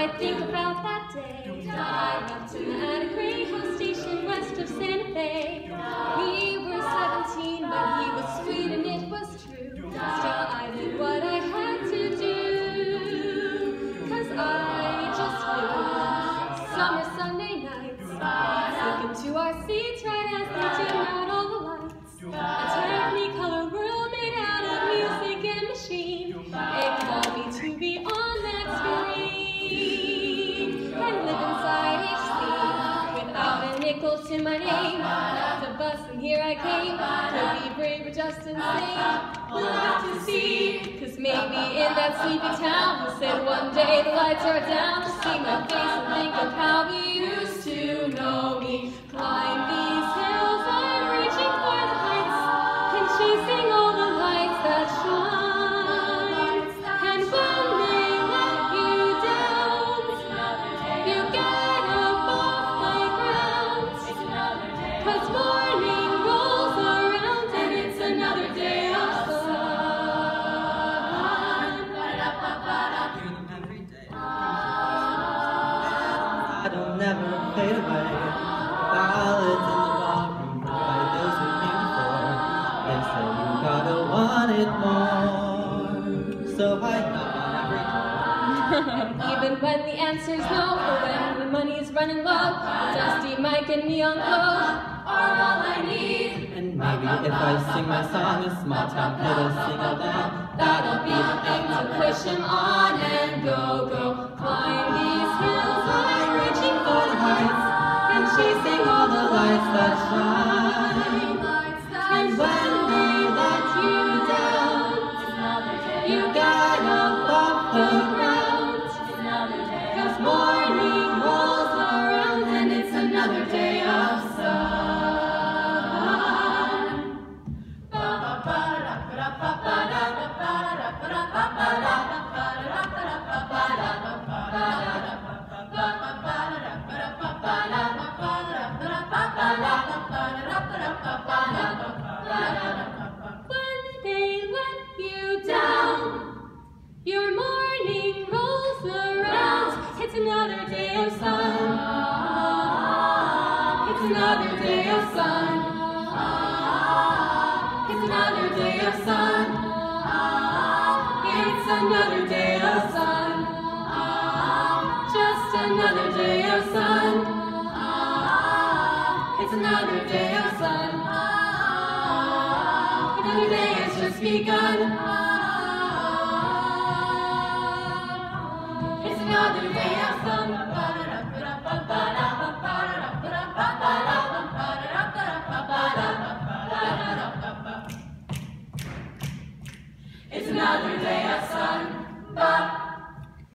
I think about that day I left him at a Greyhound station west of Santa Fe. We were 17, but he was sweet and it was true. Still, I did what I had to do, 'cause I just knew. Summer Sunday nights, sinking to our seats right as they dim out all the lights. A technicolor world made out of music and machine. It called me to be on that screen and live inside each scene without a nickel to my name. Left the bus and here I came. Could be brave or just insane. We'll have to see, 'cause maybe in that sleepy town who said one day the lights are down, to see my face and think of how we used to know me. Climb these hills, I'm reaching for the heights and chasing all the lights that shine. And when they let you down, you get up off the ground. 'Cause morning rolls around and it's another day of sun. I don't never fade away. Ballads in the ballroom by those who came before. They say you gotta want it more. So I knock on every door. Even when the answer's no, or when the money's running low, the dusty mic and neon glow are all I need. And maybe if I sing my song, a small town kid will sing along. That'll be the thing to push him on and go, go. Climb these hills, I'm reaching for the heights and chasing all the lights that shine. And when they let you down, you get up off the ground. 'Cause morning rolls around and it's another day of sun. When they let you down, your morning rolls around. It's another day of sun. It's another day of sun. It's another day of sun. It's another day of sun. Just another day of sun. It's another day of sun. Another day has just begun.